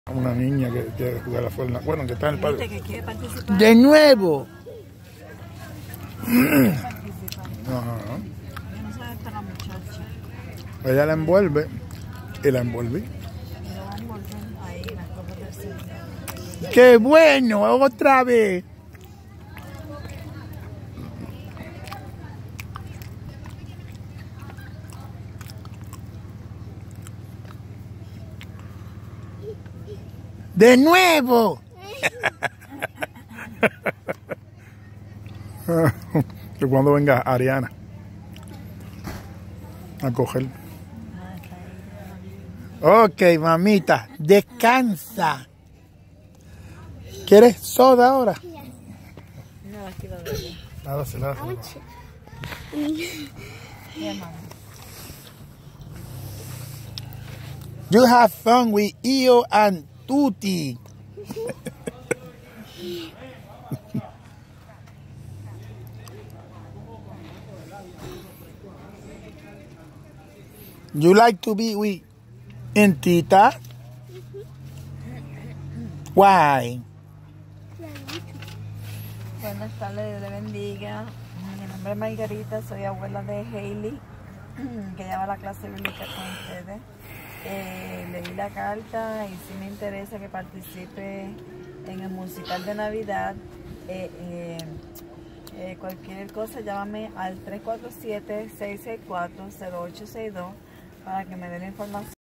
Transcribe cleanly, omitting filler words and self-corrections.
Una niña que quiere jugar a la Fortnite. Bueno, que está en el parque. Que quiere participar. De nuevo. Ajá. Yo no sé dónde está la muchacha. Ella la envuelve y la envolví. Y lo van a envolver ahí las cosas del Señor. ¡Qué bueno! Otra vez. ¡De nuevo! Que cuando venga Ariana a coger. Ok, mamita, descansa. ¿Quieres soda ahora? No, aquí lo veo. Nada, se la hace. Ya, mamá. You have fun with Io and Tutti. You like to be with Tita? Why? Buenas tardes, Dios le bendiga. Mi nombre es Margarita, soy abuela de Hailey, que lleva la clase bíblica con ustedes. Leí la carta y sí me interesa que participe en el musical de Navidad. Cualquier cosa, llámame al 347-664-0862 para que me den la información.